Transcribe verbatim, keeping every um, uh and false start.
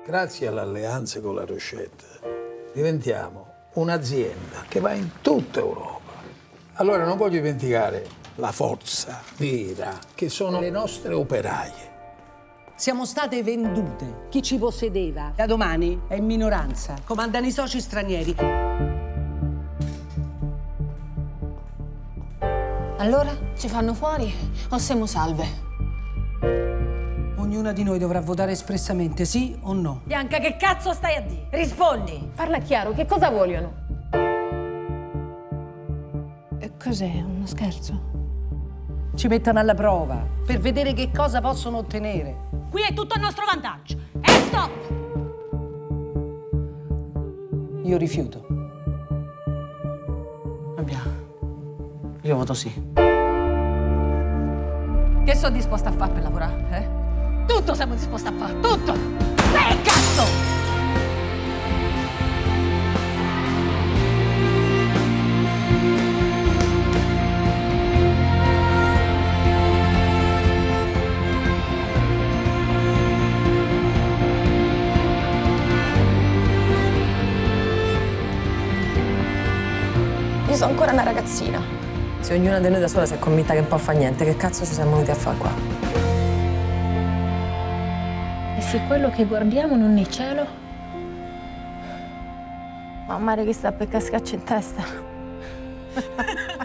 Grazie alle alleanze con la Rochette diventiamo un'azienda che va in tutta Europa. Allora non voglio dimenticare la forza vera che sono le nostre operaie. Siamo state vendute. Chi ci possedeva da domani è in minoranza. Comandano i soci stranieri. Allora ci fanno fuori o siamo salve? Ognuna di noi dovrà votare espressamente sì o no. Bianca, che cazzo stai a dire? Rispondi! Parla chiaro, che cosa vogliono? Cos'è, uno scherzo? Ci mettano alla prova per vedere che cosa possono ottenere. Qui è tutto a nostro vantaggio. E stop! Io rifiuto. Abbiamo. Io voto sì. Che sono disposta a fare per lavorare, eh? Tutto siamo disposti a fare, tutto! Sei cazzo! Io sono ancora una ragazzina. Se ognuna di noi da sola si è convinta che non può fare niente, che cazzo ci siamo venuti a fare qua? E se quello che guardiamo non è cielo? Ma un mare che sta per cascarci in testa.